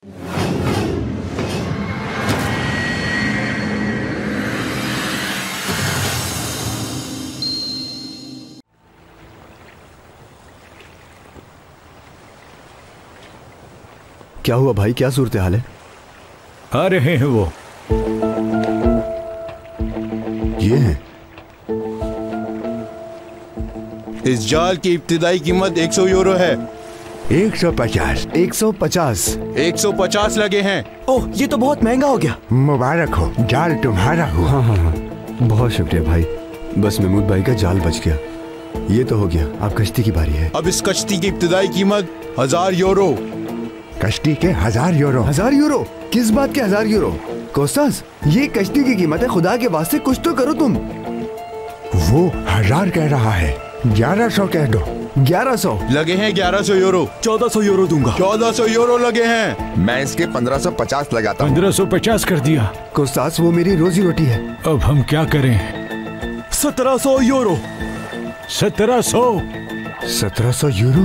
क्या हुआ भाई, क्या सूरत हाल है? आ रहे हैं वो। ये हैं। इस जाल की इब्तिदाई कीमत 100 यूरो है। 150 150 150 लगे हैं। ओह, ये तो बहुत महंगा हो गया। मुबारक हो, जाल तुम्हारा हो। हाँ, बहुत शुक्रिया भाई। बस महमूद भाई का जाल बच गया। ये तो हो गया, अब कश्ती की बारी है। अब इस कश्ती की इब्तिदाई कीमत 1000 यूरो। कश्ती के 1000 यूरो? 1000 यूरो? किस बात के 1000 यूरो? कोस्तास, ये कश्ती की कीमत है, खुदा के वास्ते कुछ तो करो तुम। वो 1000 कह रहा है, 1100 कह दो। 1100 लगे हैं। 1100 यूरो। 1400 यूरो दूंगा। 1400 यूरो लगे हैं। मैं इसके 1550 लगाता हूँ। 1550 कर दिया। कोस्तास, वो मेरी रोजी रोटी है। अब हम क्या करें? 1700 euro. 1700 1700 euro?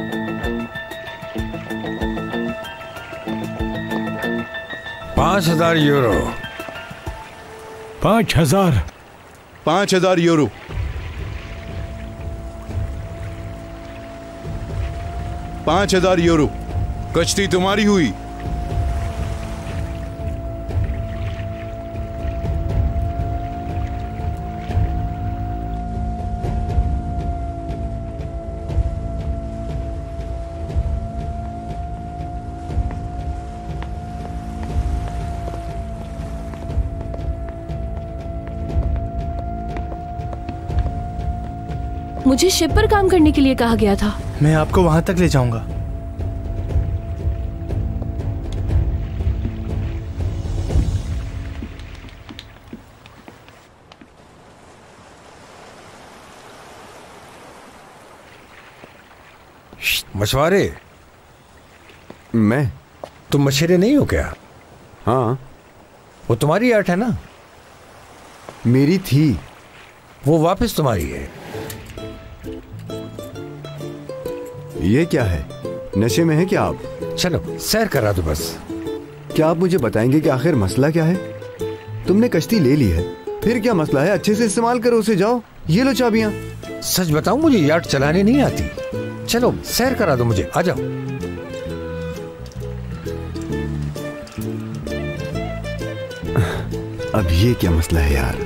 5000 euro. 5000 5000 euro. 5000 euro. कश्ती तुम्हारी हुई। मुझे शिप पर काम करने के लिए कहा गया था। मैं आपको वहां तक ले जाऊंगा। मछुआरे, मैं? तुम मछेरे नहीं हो क्या? हाँ। वो तुम्हारी आर्ट है ना? मेरी थी। वो वापस तुम्हारी है। ये क्या है? नशे में है क्या आप? चलो सैर करा दो बस। क्या आप मुझे बताएंगे कि आखिर मसला क्या है? तुमने कश्ती ले ली है, फिर क्या मसला है? अच्छे से इस्तेमाल करो उसे। जाओ, ये लो चाबियां। सच बताऊं, मुझे यार्ड चलाने नहीं आती। चलो सैर करा दो मुझे, आ जाओ। अब ये क्या मसला है यार?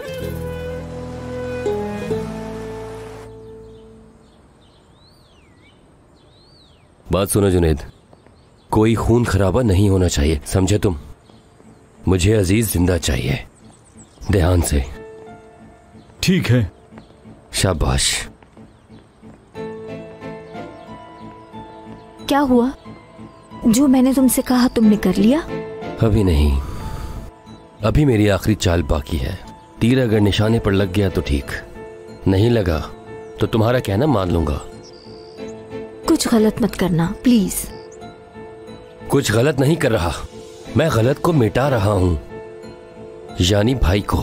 बात सुनो जुनैद, कोई खून खराबा नहीं होना चाहिए, समझे तुम? मुझे अजीज जिंदा चाहिए, ध्यान से। ठीक है। शाबाश। क्या हुआ? जो मैंने तुमसे कहा तुमने कर लिया? अभी नहीं, अभी मेरी आखिरी चाल बाकी है। तीर अगर निशाने पर लग गया तो ठीक, नहीं लगा तो तुम्हारा कहना मान लूंगा। कुछ गलत मत करना प्लीज। कुछ गलत नहीं कर रहा, मैं गलत को मिटा रहा हूं, यानी भाई को।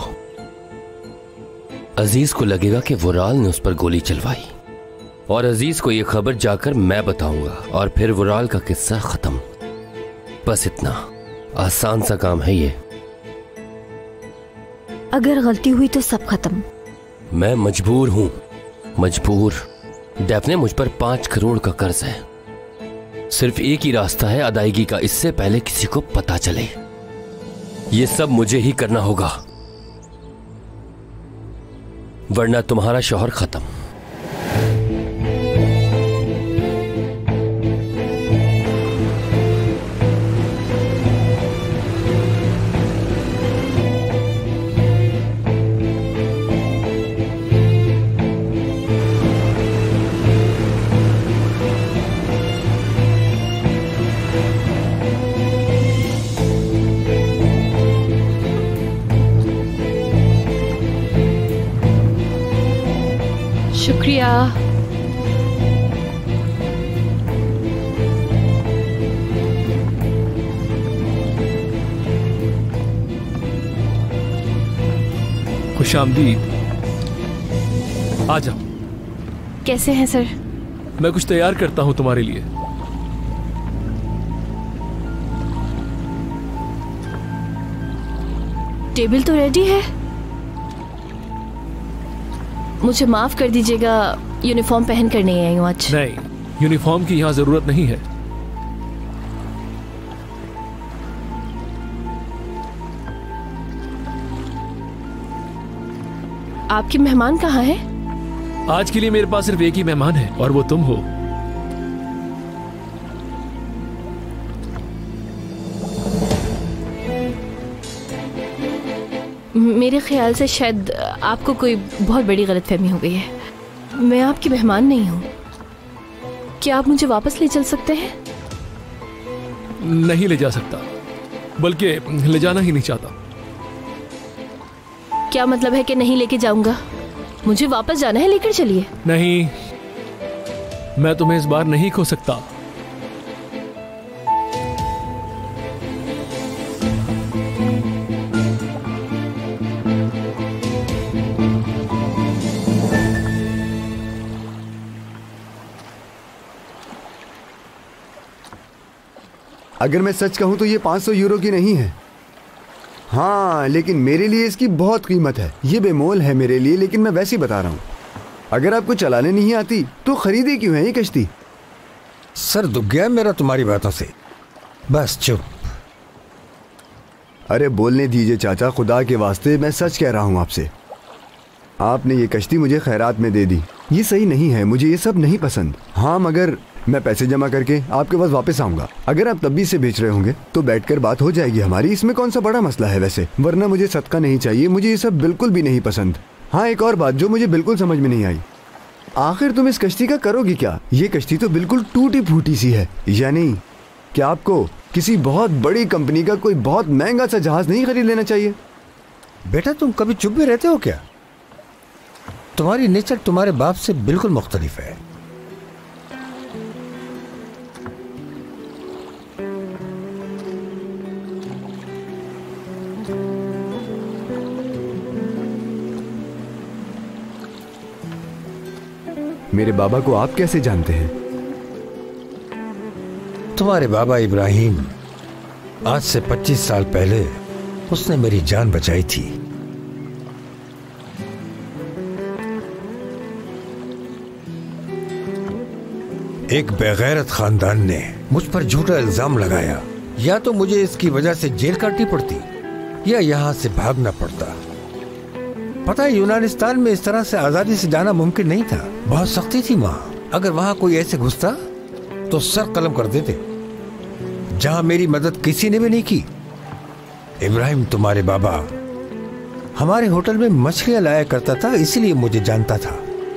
अजीज को लगेगा कि वुराल ने उस पर गोली चलवाई, और अजीज को यह खबर जाकर मैं बताऊंगा, और फिर वुराल का किस्सा खत्म। बस इतना आसान सा काम है ये। अगर गलती हुई तो सब खत्म। मैं मजबूर हूं, मजबूर। डेफने मुझ पर 5 करोड़ का कर्ज है। सिर्फ एक ही रास्ता है अदायगी का, इससे पहले किसी को पता चले। ये सब मुझे ही करना होगा, वरना तुम्हारा शौहर खत्म। शुक्रिया। खुशामदीद। आ जाओ। कैसे हैं सर? मैं कुछ तैयार करता हूं तुम्हारे लिए। टेबल तो रेडी है। मुझे माफ कर दीजिएगा, यूनिफॉर्म पहन कर नहीं आई हूँ आज। नहीं, यूनिफॉर्म की यहाँ जरूरत नहीं है। आपके मेहमान कहाँ हैं? आज के लिए मेरे पास सिर्फ एक ही मेहमान है और वो तुम हो। मेरे ख्याल से शायद आपको कोई बहुत बड़ी गलतफहमी हो गई है। मैं आपकी मेहमान नहीं हूँ। क्या आप मुझे वापस ले चल सकते हैं? नहीं ले जा सकता, बल्कि ले जाना ही नहीं चाहता। क्या मतलब है कि नहीं लेके जाऊंगा? मुझे वापस जाना है, लेकर चलिए। नहीं, मैं तुम्हें इस बार नहीं खो सकता। अगर मैं सच कहूं तो ये 500 यूरो की नहीं है। हाँ, लेकिन मेरे लिए इसकी बहुत कीमत है। ये बेमोल है मेरे लिए, लेकिन मैं वैसे ही बता रहा हूँ। अगर आपको चलाने नहीं आती तो खरीदी क्यों है ये कश्ती? सर दुख गया मेरा तुम्हारी बातों से। बस चुप। अरे बोलने दीजिए चाचा, खुदा के वास्ते मैं सच कह रहा हूँ आपसे। आपने ये कश्ती मुझे खैरात में दे दी। ये सही नहीं है, मुझे ये सब नहीं पसंद। हाँ, मगर मैं पैसे जमा करके आपके पास वापस आऊंगा। अगर आप तब भी इसे बेच रहे होंगे तो बैठकर बात हो जाएगी हमारी। इसमें कौन सा बड़ा मसला है वैसे? वरना मुझे सदका नहीं चाहिए, मुझे ये सब बिल्कुल भी नहीं पसंद। हाँ, एक और बात जो मुझे बिल्कुल समझ में नहीं आई, आखिर तुम इस कश्ती का करोगी क्या? ये कश्ती तो बिल्कुल टूटी फूटी सी है। यानी क्या आपको किसी बहुत बड़ी कंपनी का कोई बहुत महंगा सा जहाज नहीं खरीद लेना चाहिए? बेटा तुम कभी चुप भी रहते हो क्या? तुम्हारी नेचर तुम्हारे बाप से बिल्कुल मुख्तलिफ है। मेरे बाबा को आप कैसे जानते हैं? तुम्हारे बाबा इब्राहिम, आज से 25 साल पहले उसने मेरी जान बचाई थी। एक बेगैरत खानदान ने मुझ पर झूठा इल्जाम लगाया। या तो मुझे इसकी वजह से जेल काटनी पड़ती या यहां से भागना पड़ता। पता है, यूनानिस्तान में इस तरह से आजादी से जाना मुमकिन नहीं था। बहुत सख्ती थी वहां। अगर वहां कोई ऐसे घुसता तो सर कलम कर देते। जहां मेरी मदद किसी ने भी नहीं की। इब्राहिम तुम्हारे बाबा हमारे होटल में मछलियां लाया करता था, इसलिए मुझे जानता था।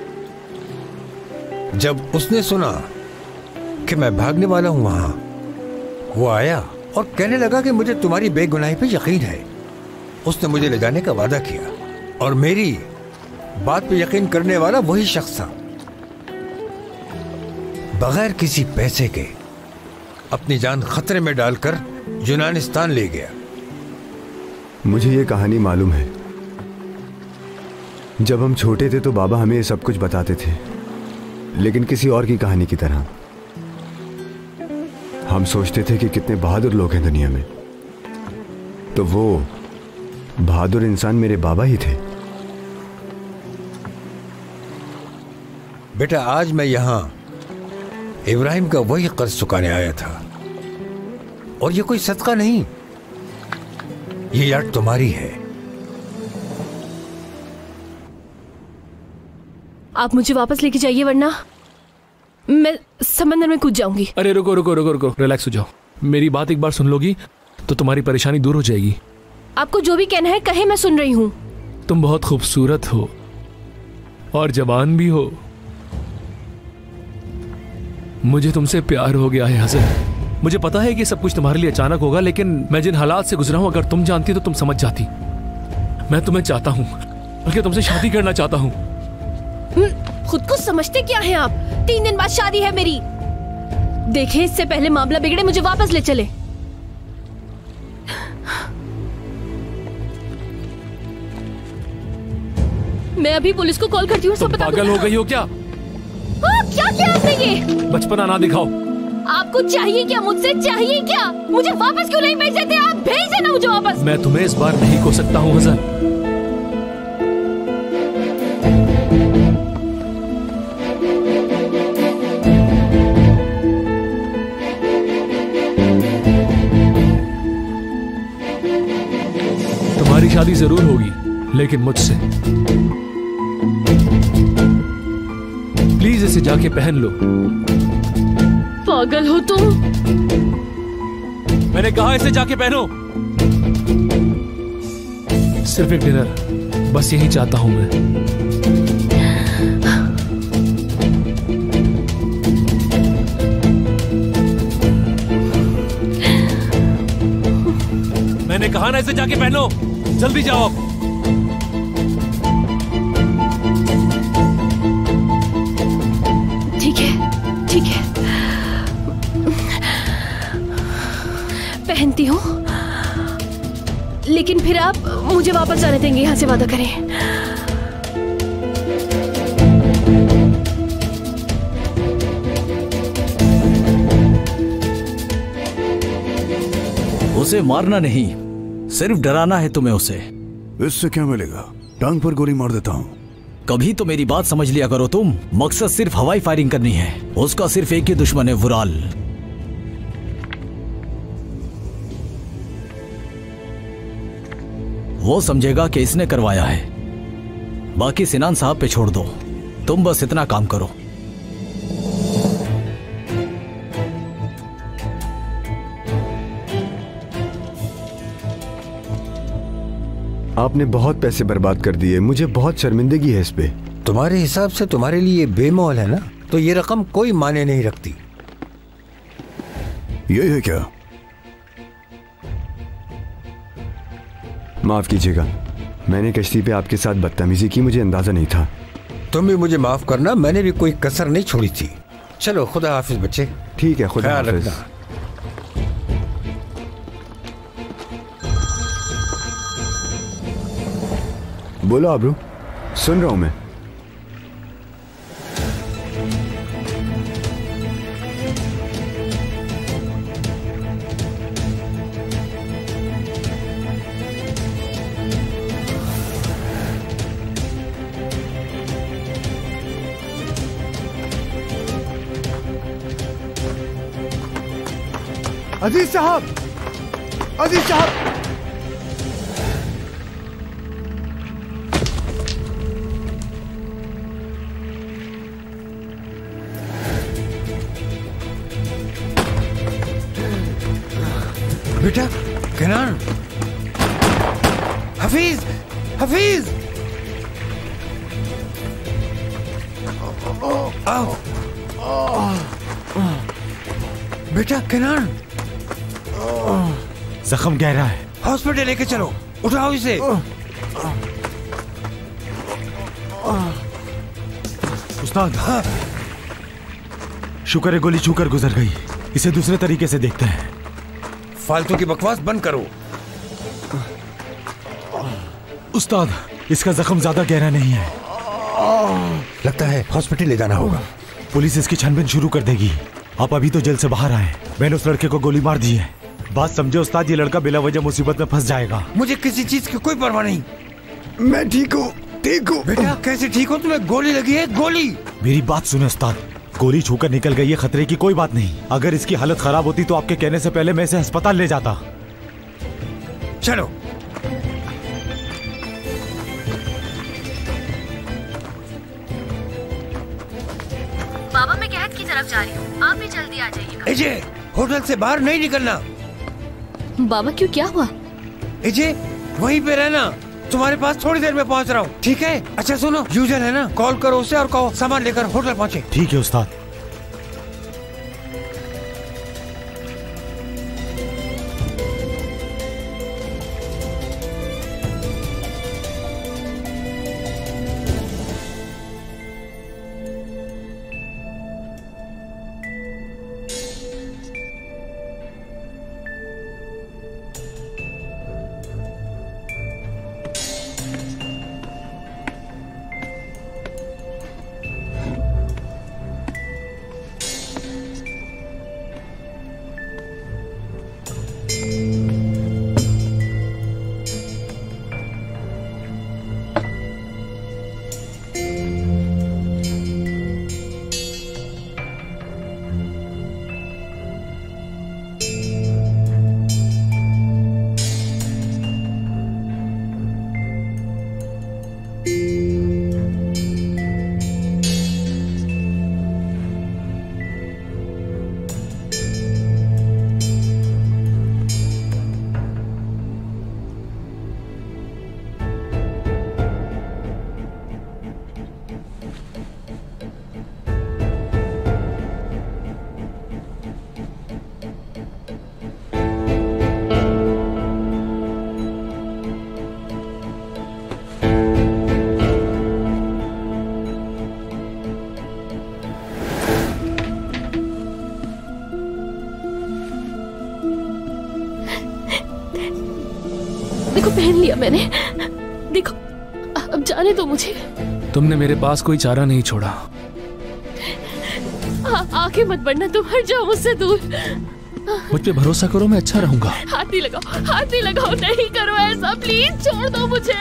जब उसने सुना कि मैं भागने वाला हूं वहां, वो आया और कहने लगा कि मुझे तुम्हारी बेगुनाही पे यकीन है। उसने मुझे ले जाने का वादा किया और मेरी बात पे यकीन करने वाला वही शख्स था। बगैर किसी पैसे के अपनी जान खतरे में डालकर यूनानिस्तान ले गया। मुझे ये कहानी मालूम है। जब हम छोटे थे तो बाबा हमें सब कुछ बताते थे, लेकिन किसी और की कहानी की तरह। हम सोचते थे कि कितने बहादुर लोग हैं दुनिया में, तो वो बहादुर इंसान मेरे बाबा ही थे। बेटा आज मैं यहां इब्राहिम का वही कर्ज चुकाने आया था। और ये कोई सदका नहीं, ये याद तुम्हारी है। आप मुझे वापस लेके जाइए, वरना मैं समंदर में कूद जाऊंगी। अरे रुको रुको रुको रुको, रिलैक्स हो जाओ। मेरी बात एक बार सुन लोगी तो तुम्हारी परेशानी दूर हो जाएगी। आपको जो भी कहना है कहे, मैं सुन रही हूँ। तुम बहुत खूबसूरत हो और जवान भी हो। मुझे तुमसे प्यार हो गया है हसन। मुझे पता है कि सब कुछ तुम्हारे लिए अचानक होगा, लेकिन मैं जिन हालात से गुजरा हूं, अगर तुम जानती तो तुम समझ जाती। मैं तुम्हें चाहता हूं, बल्कि तुमसे शादी करना चाहता हूं। खुद को समझते क्या हैं आप? 3 दिन बाद शादी है मेरी। देखे, इससे पहले मामला बिगड़े, मुझे वापस ले चले। मैं अभी पुलिस को कॉल करती हूँ, सब बता दूँ। पागल हो गई हो क्या? क्या किया आपने ये? बचपना ना दिखाओ। आपको चाहिए क्या? मुझसे चाहिए क्या? मुझे वापस क्यों नहीं भेज देते आप? भेज देना मुझे वापस। मैं तुम्हें इस बार नहीं खो सकता हूँ हसन। तुम्हारी शादी जरूर होगी, लेकिन मुझसे। प्लीज इसे जाके पहन लो। पागल हो तुम? मैंने कहा इसे जाके पहनो। सिर्फ एक डिनर, बस यही चाहता हूं मैं। मैंने कहा ना इसे जाके पहनो। जल्दी जाओ अब। ठीक है, ठीक है, पहनती हूँ। लेकिन फिर आप मुझे वापस जाने देंगे यहाँ से, वादा करें। उसे मारना नहीं, सिर्फ डराना है तुम्हें उसे। इससे क्या मिलेगा? टांग पर गोली मार देता हूँ। कभी तो मेरी बात समझ लिया करो तुम। मकसद सिर्फ हवाई फायरिंग करनी है। उसका सिर्फ एक ही दुश्मन है, वुराल। वो समझेगा कि इसने करवाया है। बाकी सिनान साहब पे छोड़ दो। तुम बस इतना काम करो। आपने बहुत पैसे बर्बाद कर दिए, मुझे बहुत शर्मिंदगी है इस पे। तुम्हारे हिसाब से तुम्हारे लिए बेमोल है ना, तो ये रकम कोई मायने नहीं रखती। ये है क्या? माफ कीजिएगा, मैंने कश्ती पे आपके साथ बदतमीजी की, मुझे अंदाजा नहीं था। तुम भी मुझे माफ करना, मैंने भी कोई कसर नहीं छोड़ी थी। चलो, खुदा हाफिज बच्चे। ठीक है, खुदा हाफिज। बोलो आबरू, सुन रहा हूं मैं। अजीज साहब, अजीज साहब, बेटा केनान, हफीज, हफीज, आओ। बेटा केनान, जख्म गहरा है, हॉस्पिटल लेके चलो। उठाओ इसे। उस्ताद, शुक्र है गोली छूकर गुजर गई। इसे दूसरे तरीके से देखते हैं। फालतू की बकवास बंद करो। उस्ताद, इसका जख्म ज्यादा गहरा नहीं है। लगता है हॉस्पिटल ले जाना होगा। पुलिस इसकी छानबीन शुरू कर देगी। आप अभी तो जेल से बाहर आए। मैंने उस लड़के को गोली मार दी है। बात समझे उस्ताद, ये लड़का बिला वजह मुसीबत में फंस जाएगा। मुझे किसी चीज की कोई परवाह नहीं। मैं ठीक हूँ, ठीक हूँ। बेटा कैसे ठीक हो? तुम्हें गोली लगी है, गोली। मेरी बात सुने उस्ताद, गोली छूकर निकल गई है, खतरे की कोई बात नहीं। अगर इसकी हालत खराब होती तो आपके कहने से पहले मैं इसे अस्पताल ले जाता। चलो। बाबा, मैं कहत की तरफ जा रही हूँ, आप भी जल्दी आ जाइएगा। एजे, होटल से बाहर नहीं निकलना। बाबा क्यों, क्या हुआ? एजे, वहीं पे रहना। तुम्हारे पास थोड़ी देर में पहुंच रहा हूँ, ठीक है? अच्छा सुनो, यूजर है ना, कॉल करो उसे और कहो सामान लेकर होटल पहुंचे। ठीक है उस्ताद। देखो पहन लिया मैंने। देखो अब जाने दो मुझे। तुमने मेरे पास कोई चारा नहीं छोड़ा। आंखें मत बढ़ना, तुम हट जाओ मुझसे दूर। मुझ पे भरोसा करो, मैं अच्छा रहूंगा। हाथ नहीं लगाओ, हाथ नहीं लगाओ, नहीं करो ऐसा प्लीज, छोड़ दो मुझे।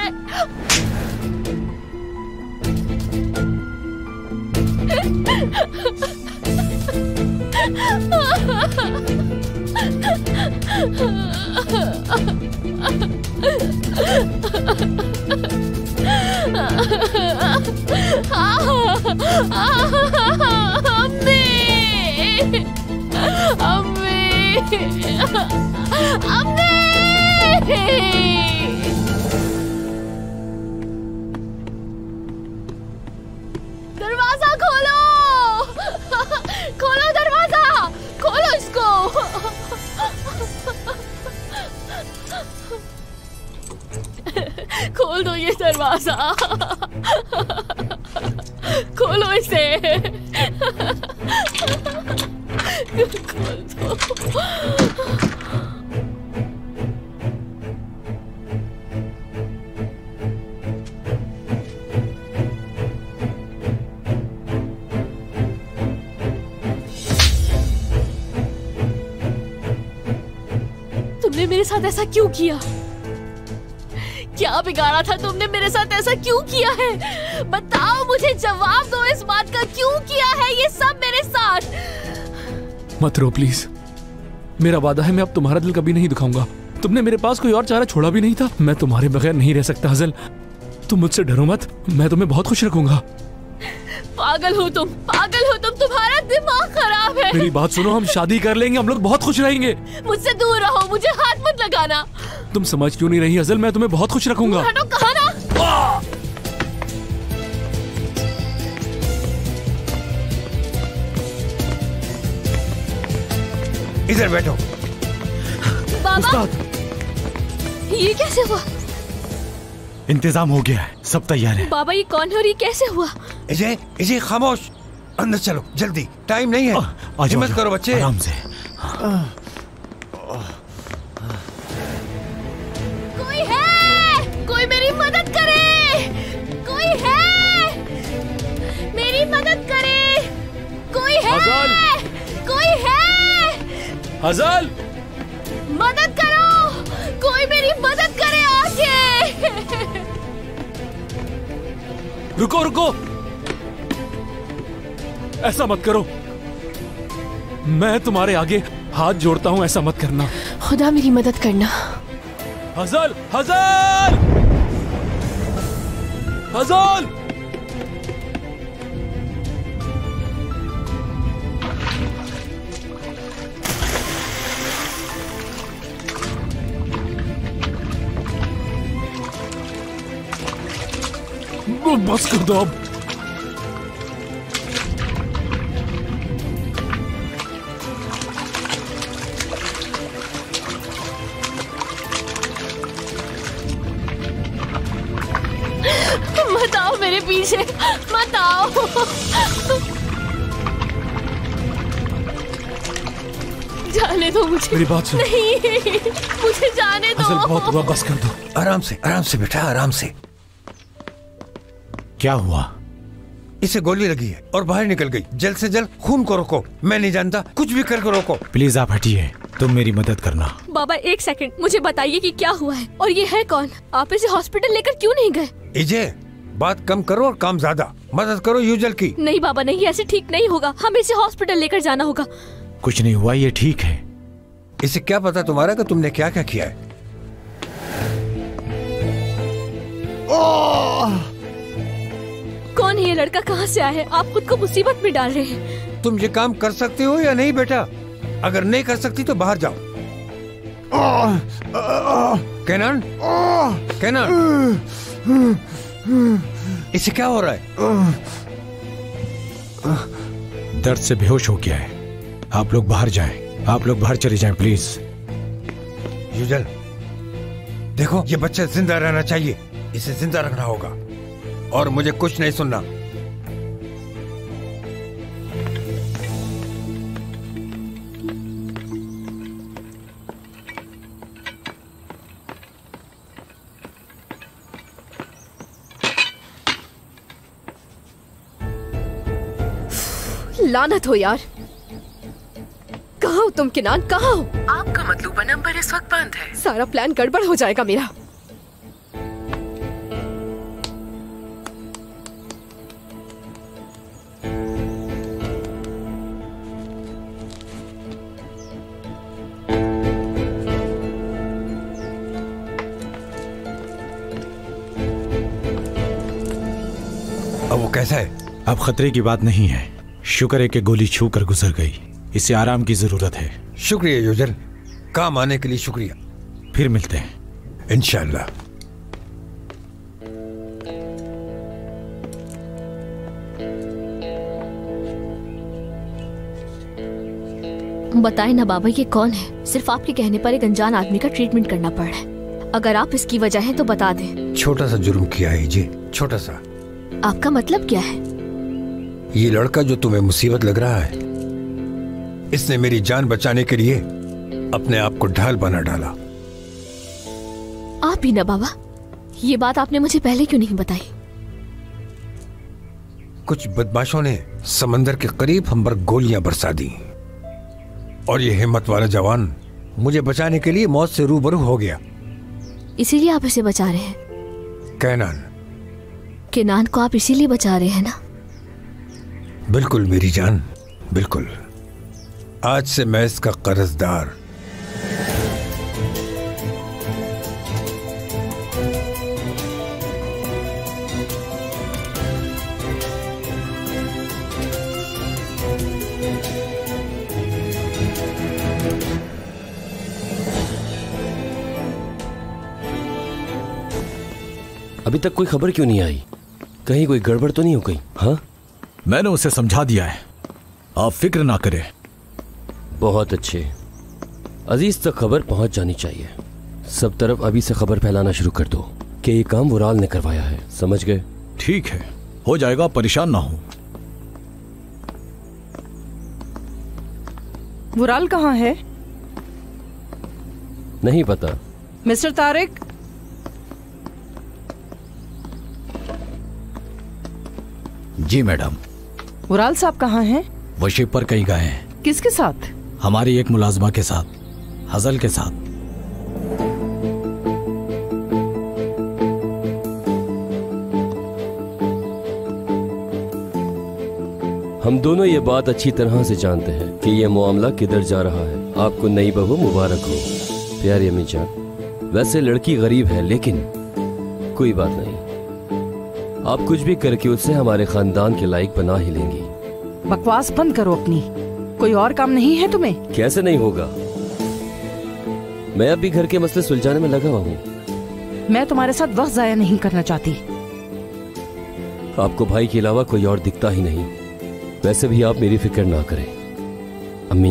दरवाजा खोलो, खोलो दरवाजा, खोलो इसको। खोल दो ये दरवाजा, खोलो इसे, खोल दो। तुमने मेरे साथ ऐसा क्यों किया? क्या बिगाड़ा था तुमने मेरे साथ ऐसा क्यों किया है? बताओ मुझे, जवाब दो इस बात का, क्यों किया है ये सब मेरे साथ? मत रो प्लीज, मेरा वादा है मैं अब तुम्हारा दिल कभी नहीं दुखाऊंगा। तुमने मेरे पास कोई और चारा छोड़ा भी नहीं था। मैं तुम्हारे बगैर नहीं रह सकता हज़ल, तुम मुझसे डरो मत, मैं तुम्हें बहुत खुश रखूंगा। पागल हो तुम, पागल हो तुम, तुम्हारा दिमाग खराब है। मेरी बात सुनो, हम शादी कर लेंगे, हम लोग बहुत खुश रहेंगे। मुझसे दूर रहो, मुझे हाथ मत लगाना। तुम समझ क्यों नहीं रही हज़ल, मैं तुम्हें बहुत खुश रखूंगा। हटो, कहा ना। इधर बैठो। बाबा, ये कैसे हुआ? इंतजाम हो गया है, सब तैयार है। बाबा ये कौन है और ये कैसे हुआ? इजे, इजे खामोश, अंदर चलो जल्दी, टाइम नहीं है। हिम्मत करो बच्चे, आराम से। कोई है? कोई मेरी मदद करे? कोई है? मेरी मदद करे? कोई है? कोई है? हज़ल, मदद करो, कोई मेरी मदद करे आके। रुको रुको, ऐसा मत करो, मैं तुम्हारे आगे हाथ जोड़ता हूं, ऐसा मत करना। खुदा मेरी मदद करना। हज़ल, हज़ल, हज़ल, बस कर दो अब। मत आओ मेरे पीछे, मत आओ। जाने दो मुझे। मेरी बात सुनो। नहीं, मुझे जाने दो। हज़ल बहुत हुआ, बस कर दो। आराम से बेटा, आराम से। क्या हुआ? इसे गोली लगी है और बाहर निकल गई। जल्द से जल्द खून को रोको। मैं नहीं जानता, कुछ भी करके रोको। प्लीज आप हटिए, तुम मेरी मदद करना। बाबा एक सेकंड, मुझे बताइए कि क्या हुआ है और ये है कौन? आप इसे हॉस्पिटल लेकर क्यों नहीं गए? इजे, बात कम करो और काम ज्यादा। मदद करो यूजल की। नहीं बाबा नहीं, ऐसे ठीक नहीं होगा, हमें इसे हॉस्पिटल लेकर जाना होगा। कुछ नहीं हुआ, ये ठीक है। इसे क्या पता तुम्हारा कि तुमने क्या क्या किया है? कौन है ये लड़का, कहाँ से आया है? आप खुद को मुसीबत में डाल रहे हैं। तुम ये काम कर सकती हो या नहीं बेटा? अगर नहीं कर सकती तो बाहर जाओ। केनन, केनन, इसे क्या हो रहा है? दर्द से बेहोश हो गया है। आप लोग बाहर जाएं, आप लोग बाहर चले जाएं प्लीज। यूजल, देखो ये बच्चा जिंदा रहना चाहिए, इसे जिंदा रखना होगा और मुझे कुछ नहीं सुनना। लानत हो यार। कहाँ हो तुम किनान, कहाँ हो? आपका मतलूबा नंबर इस वक्त बंद है। सारा प्लान गड़बड़ हो जाएगा मेरा। अब वो कैसा है? अब खतरे की बात नहीं है। शुक्र है कि गोली छू कर गुजर गई। इसे आराम की जरूरत है। शुक्रिया यूजर, काम आने के लिए शुक्रिया। फिर मिलते हैं इंशाल्लाह। बताएं ना बाबा, ये कौन है? सिर्फ आपके कहने पर एक अनजान आदमी का ट्रीटमेंट करना पड़ रहा है। अगर आप इसकी वजह हैं तो बता दें। छोटा सा जुर्म किया है जी, छोटा सा। आपका मतलब क्या है? ये लड़का जो तुम्हें मुसीबत लग रहा है, इसने मेरी जान बचाने के लिए अपने आप को ढाल बना डाला। आप ही ना बाबा, ये बात आपने मुझे पहले क्यों नहीं बताई? कुछ बदमाशों ने समंदर के करीब हम पर गोलियां बरसा दी और ये हिम्मत वाला जवान मुझे बचाने के लिए मौत से रूबरू हो गया। इसीलिए आप इसे बचा रहे हैं? कैनान। किनान को आप इसीलिए बचा रहे हैं ना? बिल्कुल मेरी जान, बिल्कुल। आज से मैं इसका कर्जदार। अभी तक कोई खबर क्यों नहीं आई? कहीं कोई गड़बड़ तो नहीं हो गई? हाँ, मैंने उसे समझा दिया है, आप फिक्र ना करें। बहुत अच्छे। अजीज तक खबर पहुंच जानी चाहिए। सब तरफ अभी से खबर फैलाना शुरू कर दो कि ये काम वुराल ने करवाया है। समझ गए? ठीक है, हो जाएगा, परेशान ना हो। वुराल कहाँ है? नहीं पता। मिस्टर तारिक। जी मैडम। वुराल साहब कहाँ हैं? वो शिप पर कहीं गए हैं। किसके साथ? हमारी एक मुलाजमा के साथ, हजल के साथ। हम दोनों ये बात अच्छी तरह से जानते हैं कि ये मामला किधर जा रहा है। आपको नई बहू मुबारक हो प्यारी अम्मी जान। वैसे लड़की गरीब है लेकिन कोई बात नहीं, आप कुछ भी करके उससे हमारे खानदान के लायक बना ही लेंगी। बकवास बंद करो अपनी। कोई और काम नहीं है तुम्हें? कैसे नहीं होगा, मैं अब भी घर के मसले सुलझाने में लगा हुआ हूँ। मैं तुम्हारे साथ वक्त जाया नहीं करना चाहती। आपको भाई के अलावा कोई और दिखता ही नहीं। वैसे भी आप मेरी फिक्र ना करें अम्मी।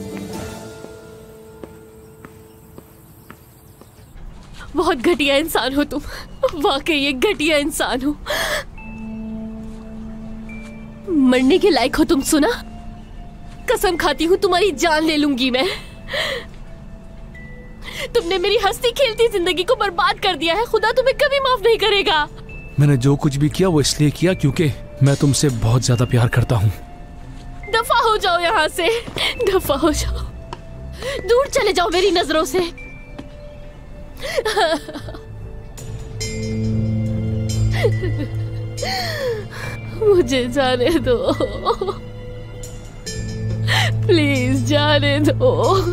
बहुत घटिया इंसान हो तुम, वाकई एक घटिया इंसान हो। मरने के लायक हो तुम। सुना, कसम खाती हूँ तुम्हारी जान ले लूंगी मैं। तुमने मेरी हंसती खेलती जिंदगी को बर्बाद कर दिया है। खुदा तुम्हें कभी माफ नहीं करेगा। मैंने जो कुछ भी किया वो इसलिए किया क्योंकि मैं तुमसे बहुत ज्यादा प्यार करता हूँ। दफा हो जाओ यहाँ से, दफा हो जाओ, दूर चले जाओ मेरी नजरों से। मुझे जाने दो, प्लीज जाने दो।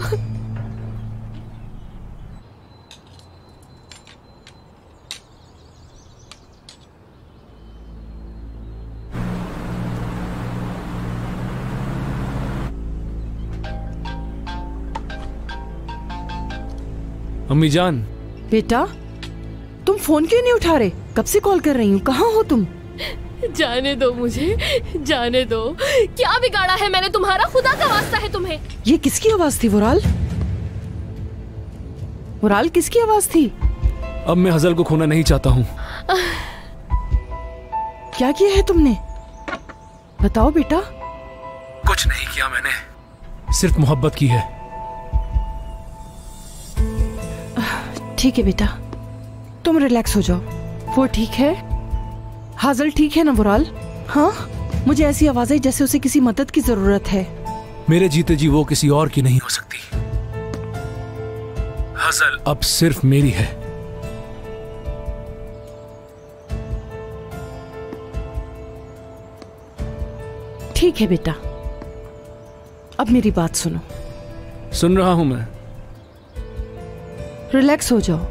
अम्मी जान। बेटा, तुम फोन क्यों नहीं उठा रहे? कब से कॉल कर रही हूँ, कहाँ हो तुम? जाने दो मुझे, जाने दो। क्या बिगाड़ा है मैंने तुम्हारा? खुदा का वास्ता है तुम्हें। ये किसकी आवाज थी वुराल? वुराल किसकी आवाज थी? अब मैं हजल को खोना नहीं चाहता हूँ। क्या किया है तुमने? बताओ बेटा। कुछ नहीं किया मैंने, सिर्फ मोहब्बत की है। ठीक है बेटा, तुम रिलैक्स हो जाओ। वो ठीक है? हाजल ठीक है ना वुराल? हाँ मुझे ऐसी आवाज आई जैसे उसे किसी मदद की जरूरत है। मेरे जीते जी वो किसी और की नहीं हो सकती। हसल अब सिर्फ मेरी है। ठीक है बेटा, अब मेरी बात सुनो। सुन रहा हूं मैं। रिलैक्स हो जाओ।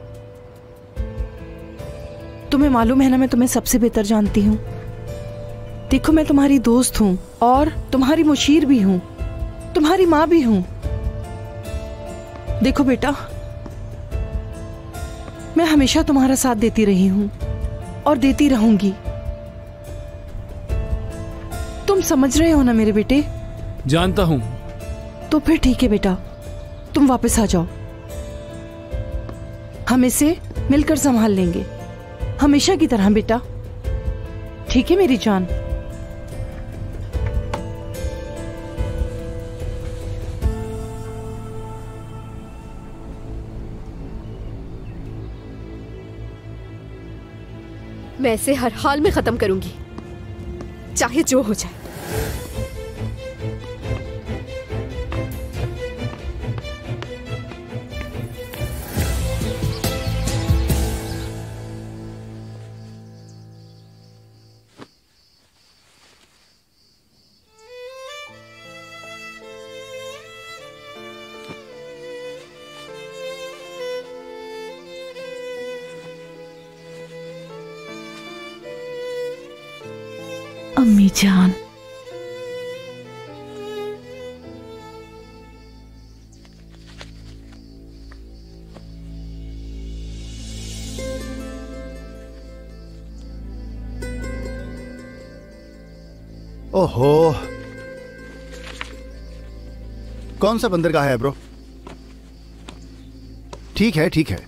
तुम्हें मालूम है ना, मैं तुम्हें सबसे बेहतर जानती हूँ। देखो, मैं तुम्हारी दोस्त हूँ और तुम्हारी मुशीर भी हूँ, तुम्हारी माँ भी हूँ। देखो बेटा, मैं हमेशा तुम्हारा साथ देती रही हूँ और देती रहूंगी। तुम समझ रहे हो ना मेरे बेटे? जानता हूँ। तो फिर ठीक है बेटा, तुम वापस आ जाओ। हम इसे मिलकर संभाल लेंगे, हमेशा की तरह बेटा। ठीक है मेरी जान? मैं इसे हर हाल में खत्म करूंगी, चाहे जो हो जाए। अम्मी जान, ओहो, कौन सा बंदरगाह है ब्रो? ठीक है ठीक है।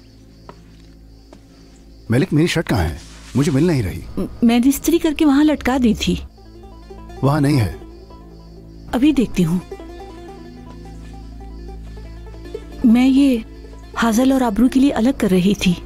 मलिक, मेरी शर्ट कहाँ है? मुझे मिल नहीं रही। मैंने इस्त्री करके वहां लटका दी थी। वहां नहीं है। अभी देखती हूँ। मैं ये हाजल और आबरू के लिए अलग कर रही थी।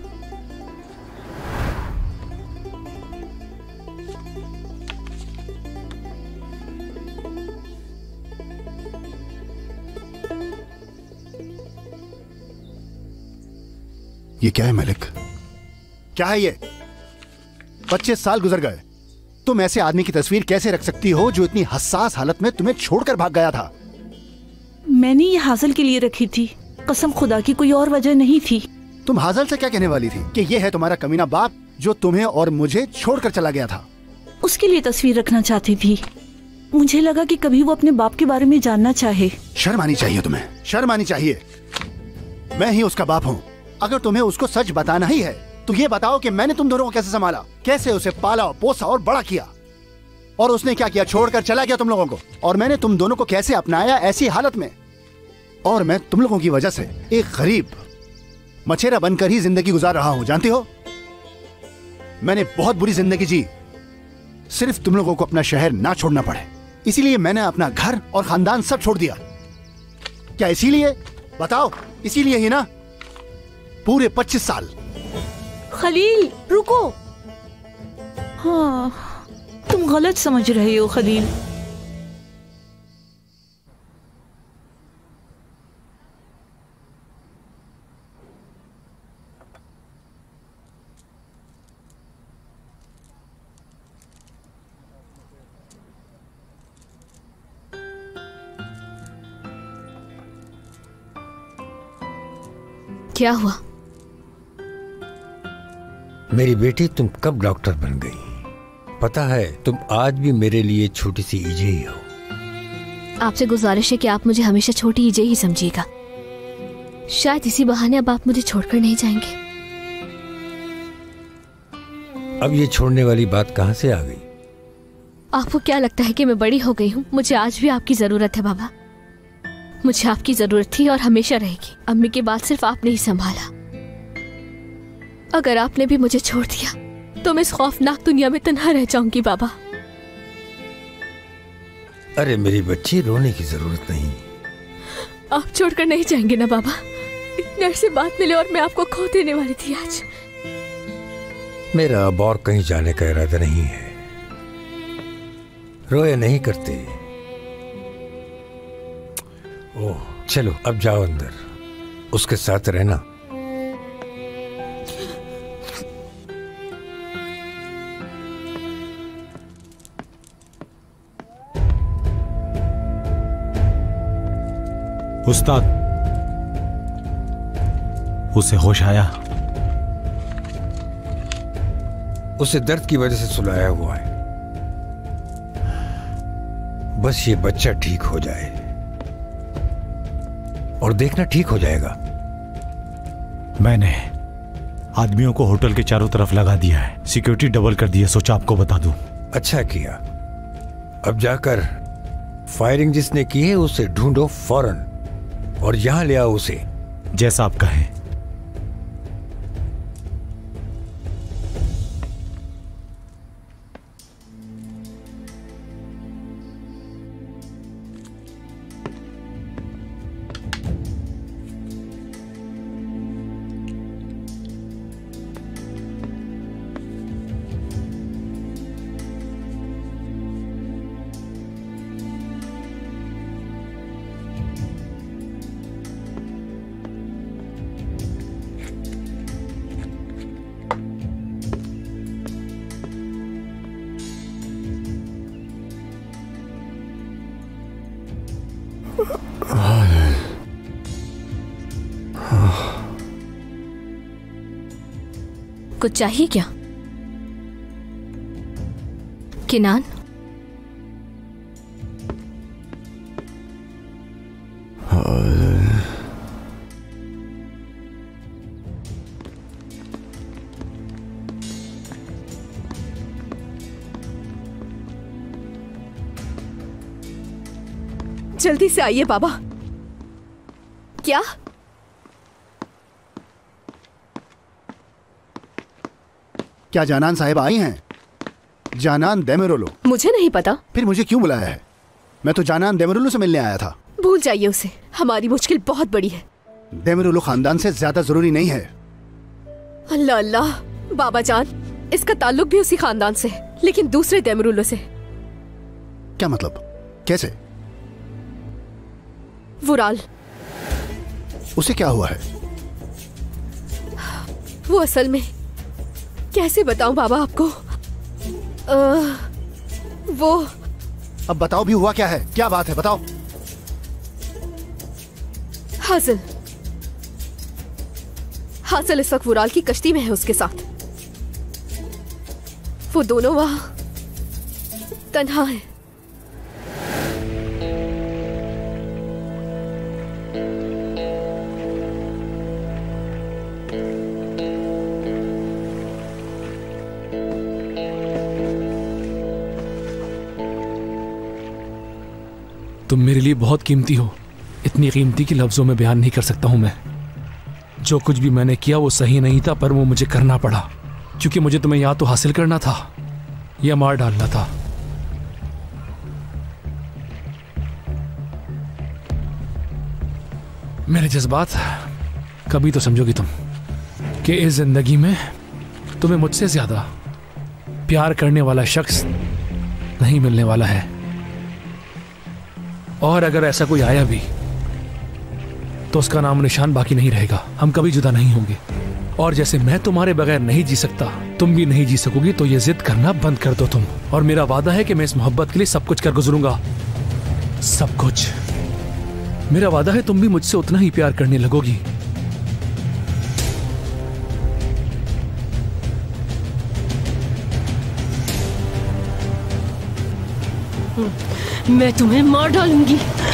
ये क्या है मलिक? क्या है ये? 25 साल गुजर गए, तुम ऐसे आदमी की तस्वीर कैसे रख सकती हो जो इतनी हसास हालत में तुम्हें छोड़कर भाग गया था? मैंने ये हाजल के लिए रखी थी, कसम खुदा की, कोई और वजह नहीं थी। तुम हाजल से क्या कहने वाली थी कि ये है तुम्हारा कमीना बाप जो तुम्हें और मुझे छोड़कर चला गया था? उसके लिए तस्वीर रखना चाहती थी। मुझे लगा कि कभी वो अपने बाप के बारे में जानना चाहे। शर्म आनी चाहिए तुम्हें, शर्म आनी चाहिए। मैं ही उसका बाप हूँ। अगर तुम्हें उसको सच बताना ही है तो ये बताओ कि मैंने तुम दोनों को कैसे संभाला, कैसे उसे पाला, पोसा और बड़ा किया, और उसने क्या किया? छोड़कर चला गया तुम लोगों को। और मैंने तुम दोनों को कैसे अपनाया ऐसी हालत में। और मैं तुम लोगों की वजह से एक गरीब मछेरा बनकर ही जिंदगी गुजार रहा हूं, जानती हो? मैंने बहुत बुरी जिंदगी जी, सिर्फ तुम लोगों को अपना शहर ना छोड़ना पड़े, इसीलिए मैंने अपना घर और खानदान सब छोड़ दिया। क्या इसीलिए? बताओ, इसीलिए ही ना? पूरे 25 साल। खलील, रुको। हाँ, तुम गलत समझ रहे हो खलील। क्या हुआ? मेरी बेटी, तुम कब डॉक्टर बन गई? पता है, तुम आज भी मेरे लिए छोटी सी ईजे ही हो। आपसे गुजारिश है कि आप मुझे हमेशा छोटी ईजे ही समझिएगा। शायद इसी बहाने अब आप मुझे छोड़कर नहीं जाएंगे। अब ये छोड़ने वाली बात कहाँ से आ गई? आपको क्या लगता है कि मैं बड़ी हो गई हूँ? मुझे आज भी आपकी जरूरत है बाबा। मुझे आपकी जरूरत थी और हमेशा रहेगी। अम्मी के बाद सिर्फ आपने ही संभाला। अगर आपने भी मुझे छोड़ दिया तो मैं इस खौफनाक दुनिया में तन्हा रह जाऊंगी बाबा। अरे मेरी बच्ची, रोने की जरूरत नहीं। आप छोड़कर नहीं जाएंगे ना बाबा? इतने अरसे बाद मिले और मैं आपको खो देने वाली थी आज। मेरा अब और कहीं जाने का इरादा नहीं है। रोया नहीं करते। ओह चलो अब जाओ अंदर, उसके साथ रहना। उस्ताद, उसे होश आया? उसे दर्द की वजह से सुलाया हुआ है। बस ये बच्चा ठीक हो जाए और देखना ठीक हो जाएगा। मैंने आदमियों को होटल के चारों तरफ लगा दिया है, सिक्योरिटी डबल कर दी है, सोचा आपको बता दूं। अच्छा किया। अब जाकर फायरिंग जिसने की है उसे ढूंढो फौरन और यहां ले आओ उसे। जैसा आप कहें। कुछ चाहिए क्या किनान? जल्दी से आइए बाबा। क्या? क्या जानान साहिब आई हैं? जानान देमिरोलो। मुझे नहीं पता। फिर मुझे क्यों बुलाया है? मैं तो जानान देमिरोलो से मिलने आया था। भूल जाइए उसे, हमारी मुश्किल बहुत बड़ी है। देमिरोलो खानदान से ज्यादा जरूरी नहीं है। अल्लाह अल्लाह, बाबा जान, इसका ताल्लुक भी उसी खानदान से, लेकिन दूसरे देमिरोलो से। क्या मतलब? कैसे? वुराल। उसे क्या हुआ है? वो असल में, कैसे बताऊं बाबा आपको? वो। अब बताओ भी, हुआ क्या है? क्या बात है, बताओ। हासिल इस वक्त वुराल की कश्ती में है उसके साथ। वो दोनों वहां तन्हा है। तुम मेरे लिए बहुत कीमती हो, इतनी कीमती कि लफ्जों में बयान नहीं कर सकता हूं मैं। जो कुछ भी मैंने किया वो सही नहीं था, पर वो मुझे करना पड़ा, क्योंकि मुझे तुम्हें या तो हासिल करना था या मार डालना था। मेरे जज्बात कभी तो समझोगी तुम कि इस जिंदगी में तुम्हें मुझसे ज्यादा प्यार करने वाला शख्स नहीं मिलने वाला है, और अगर ऐसा कोई आया भी तो उसका नाम निशान बाकी नहीं रहेगा। हम कभी जुदा नहीं होंगे, और जैसे मैं तुम्हारे बगैर नहीं जी सकता, तुम भी नहीं जी सकोगी। तो ये जिद करना बंद कर दो तुम, और मेरा वादा है कि मैं इस मोहब्बत के लिए सब कुछ कर गुजरूंगा, सब कुछ। मेरा वादा है तुम भी मुझसे उतना ही प्यार करने लगोगी। मैं तुम्हें मार डालूंगी।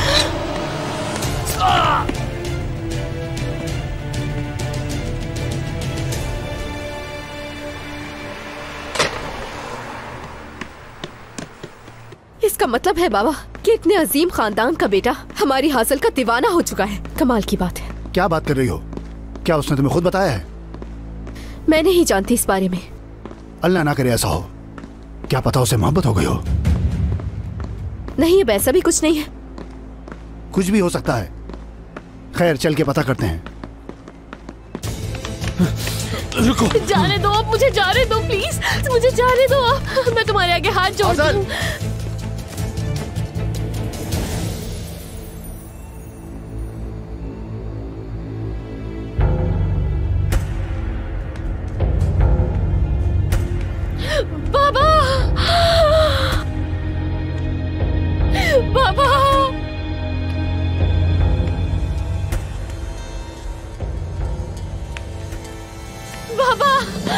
इसका मतलब है बाबा कि इतने अजीम खानदान का बेटा हमारी हासिल का दीवाना हो चुका है। कमाल की बात है। क्या बात कर रही हो? क्या उसने तुम्हें खुद बताया है? मैं नहीं जानती इस बारे में। अल्लाह ना करे ऐसा हो। क्या पता उसे मोहब्बत हो गई हो। नहीं, अब ऐसा भी कुछ नहीं है। कुछ भी हो सकता है। खैर, चल के पता करते हैं। रुको। जाने दो, अब मुझे जाने दो प्लीज, मुझे जाने दो। मैं तुम्हारे आगे हाथ जोड़ती हूँ। बाबा।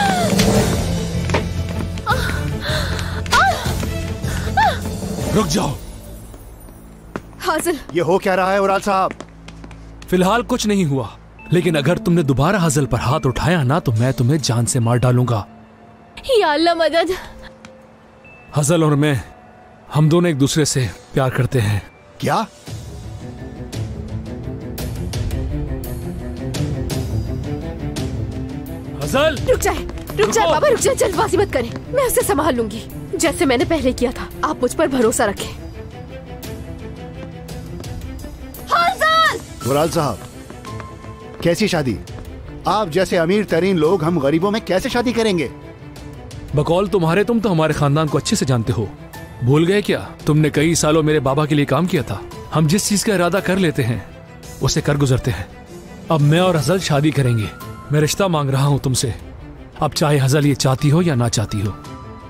रुक जाओ। हाजिल, ये हो क्या रहा है उराल साहब? फिलहाल कुछ नहीं हुआ, लेकिन अगर तुमने दोबारा हाजिल पर हाथ उठाया ना तो मैं तुम्हें जान से मार डालूंगा। या अल्लाह मदद। हजल और मैं, हम दोनों एक दूसरे से प्यार करते हैं। क्या? हजल, रुक जाए बाबा, रुक जाए, जल्दबाजी मत करें। मैं उसे संभाल लूंगी, जैसे मैंने पहले किया था। आप मुझ पर भरोसा रखें। उराल साहब, कैसी शादी? आप जैसे अमीर तरीन लोग हम गरीबों में कैसे शादी करेंगे? बकौल तुम्हारे, तुम तो हमारे खानदान को अच्छे से जानते हो। भूल गए क्या? तुमने कई सालों मेरे बाबा के लिए काम किया था। हम जिस चीज का इरादा कर लेते हैं उसे कर गुजरते हैं। अब मैं और हजल शादी करेंगे। मैं रिश्ता मांग रहा हूं तुमसे। अब चाहे हजल ये चाहती हो या ना चाहती हो।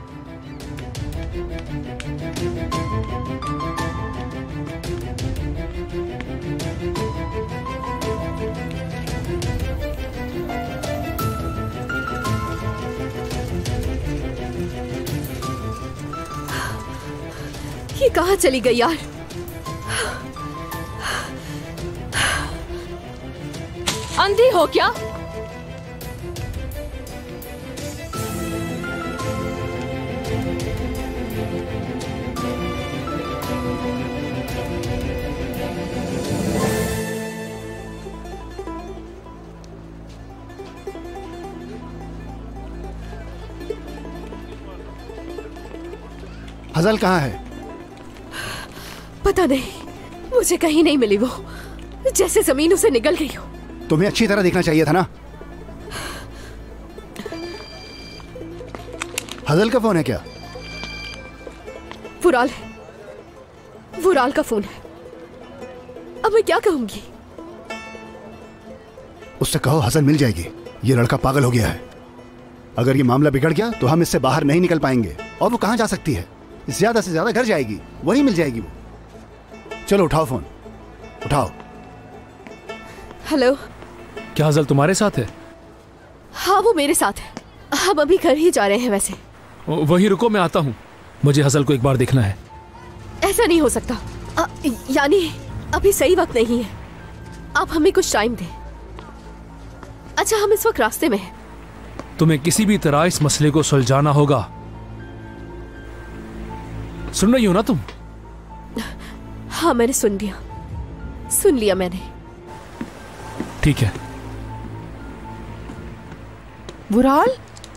ये कहाँ चली गई यार? अंधी हो क्या? हजल कहाँ है? पता नहीं, मुझे कहीं नहीं मिली। वो जैसे जमीन उसे निगल गई हो। तुम्हें अच्छी तरह देखना चाहिए था ना। हजल का फोन है क्या? वुराल है, वुराल का फोन है। अब मैं क्या कहूंगी? उससे कहो हसन मिल जाएगी। ये लड़का पागल हो गया है। अगर ये मामला बिगड़ गया तो हम इससे बाहर नहीं निकल पाएंगे। और वो कहां जा सकती है? ज्यादा से ज्यादा घर जाएगी, वहीं मिल जाएगी वो। चलो उठाओ फोन, उठाओ। हेलो। क्या हजल तुम्हारे साथ है? हाँ, वो मेरे साथ है। हम अभी घर ही जा रहे हैं। वैसे वहीं रुको, मैं आता हूँ। मुझे हजल को एक बार देखना है। ऐसा नहीं हो सकता। यानी अभी सही वक्त नहीं है। आप हमें कुछ टाइम दें। अच्छा, हम इस वक्त रास्ते में हैं। तुम्हें किसी भी तरह इस मसले को सुलझाना होगा। सुन रही हो ना तुम? हाँ, मैंने सुन लिया मैंने। ठीक है। वुराल,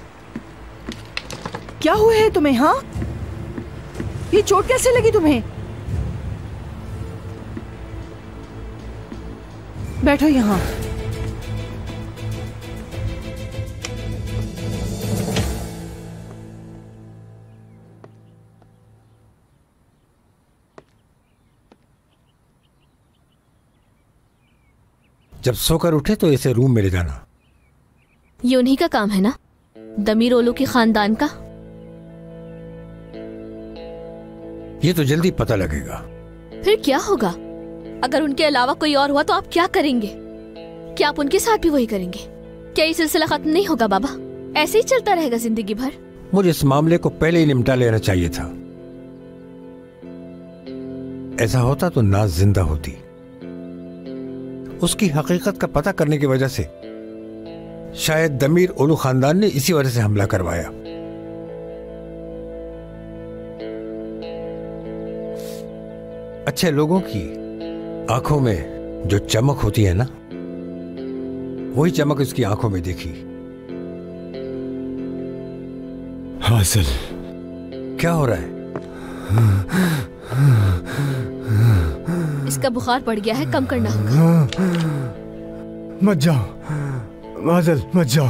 क्या हुआ है तुम्हें? हाँ, ये चोट कैसे लगी तुम्हें? बैठो यहाँ। जब सोकर उठे तो इसे रूम में ले जाना। ये उन्हीं का काम है ना, दमीर ओलू के खानदान का। ये तो जल्दी पता लगेगा। फिर क्या होगा? अगर उनके अलावा कोई और हुआ तो आप क्या करेंगे? क्या आप उनके साथ भी वही करेंगे? क्या ये सिलसिला खत्म नहीं होगा बाबा? ऐसे ही चलता रहेगा जिंदगी भर? मुझे इस मामले को पहले ही निपटा लेना चाहिए था। ऐसा होता तो नाज जिंदा होती। उसकी हकीकत का पता करने की वजह से शायद दमीर ओलू खानदान ने इसी वजह से हमला करवाया। अच्छे लोगों की आंखों में जो चमक होती है ना, वही चमक उसकी आंखों में देखी। हासिल, क्या हो रहा है? इसका बुखार बढ़ गया है, कम करना होगा। मत जाओ हासिल, मत जाओ।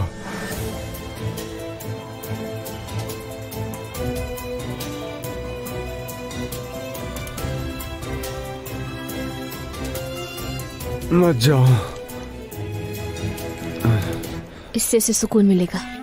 मत जाओ। इससे सुकून मिलेगा।